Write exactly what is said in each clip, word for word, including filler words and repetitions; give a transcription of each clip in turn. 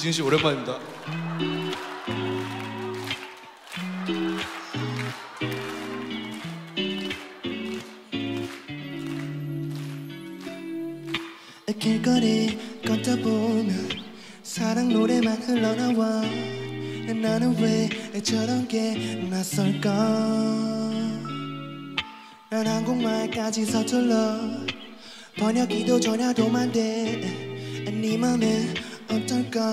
지은 씨 오랜만입니다. 길거리 걷다 보면 사랑 노래만 흘러나와. 나는 왜 저런 게 낯설까? 난 한국말까지 서툴러 번역기도 전혀 도움 안 돼. 네 맘은 어떨까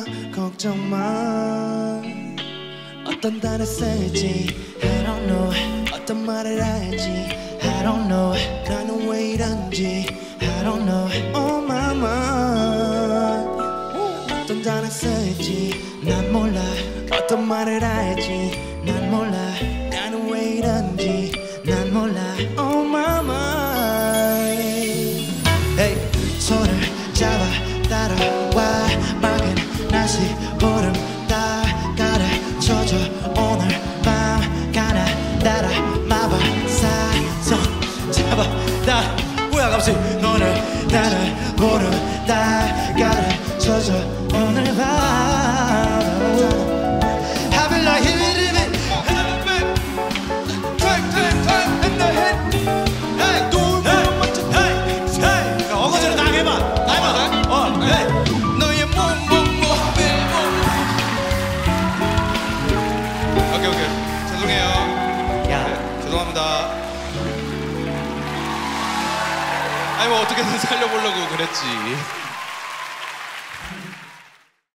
걱정만. 어떤 단어 쓸지 I don't know. 어떤 말을 할지 I don't know. 나는 왜 이런지 I don't know. Oh my mind. 어떤 단어 쓸지 난 몰라. 어떤 말을 할지 난 몰라. 나는 왜 이런지 난 몰라. Oh my mind. Hey, 손을 잡아 따라와. 맑은 날씨 구름 다 가르쳐줘. 오늘 밤 가나다라 마법사 손 잡아 따라. 뭐야 갑자기. 오늘 나를 구름 다 가르쳐줘. 오늘 밤 I feel like hitting it. Time, time, time in the head. Hey, do it much. Hey, hey. 어거지로 나 해봐. 나 해봐. 어, hey. 너의 몸, 몸, 몸, 몸. 오케이 오케이 죄송해요. 야, 네, 죄송합니다. 아니 뭐 어떻게든 살려보려고 그랬지.